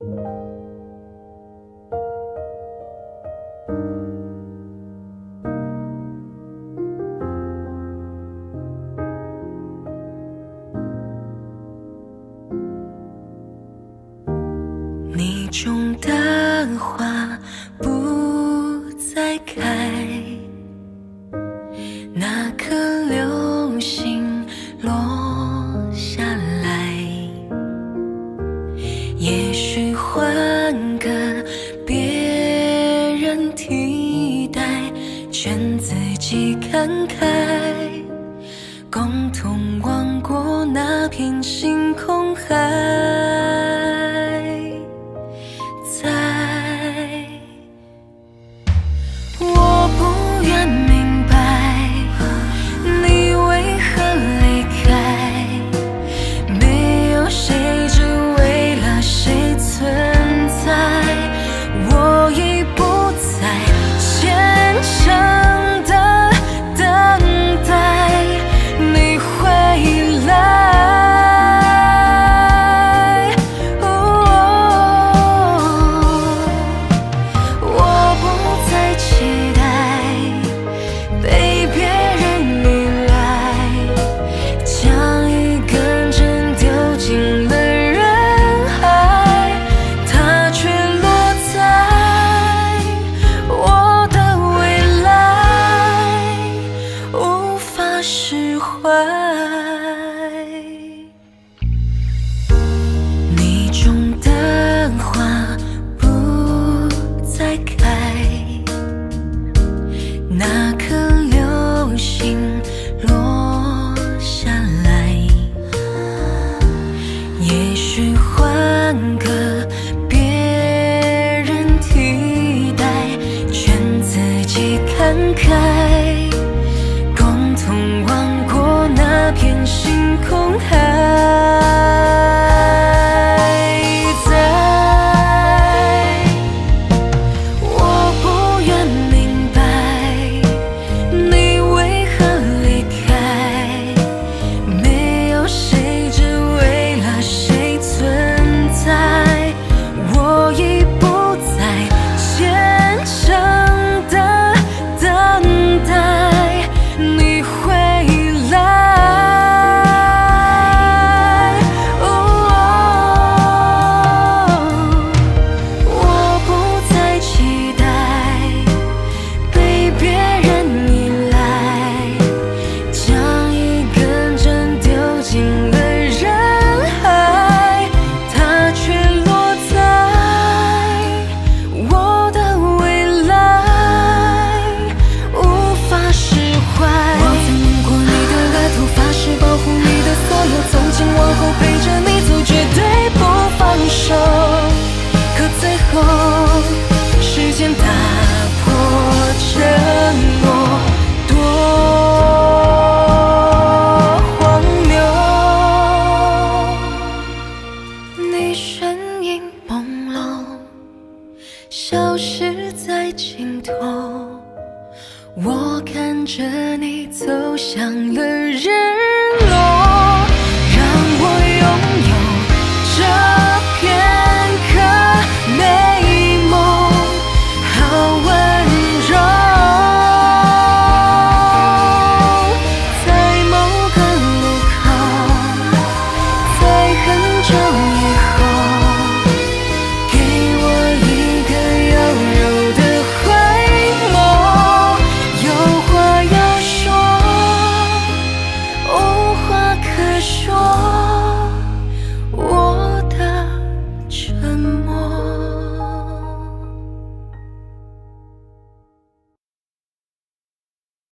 你种的花不再开，那颗流星落下来，也许换个别人替代，劝自己看开，共同望过那片星空海。我不愿明白你为何离开，没有谁只为了谁存在，我已不再虔诚的等待你回来。我不再期待被别人依赖，将一根针丢进了人海，它却落在我的未来，无法释怀。你种的花不再开，那颗流星落下来，也许换个别人替代，劝自己看开，共同望过那片星空海。我不愿明白你为何离开，没有谁只为了谁存在，我已不再虔诚的等待你回来。我不再期待被别人依赖，将一根针丢进了人海，它却落在我的未来，无法释怀。我曾吻过你的额头，发誓保护你的所有，从今往后陪着你走，绝对不放手。可最后，时间打破承诺，多荒谬！你身影朦胧，消失在尽头，我看着你走向了人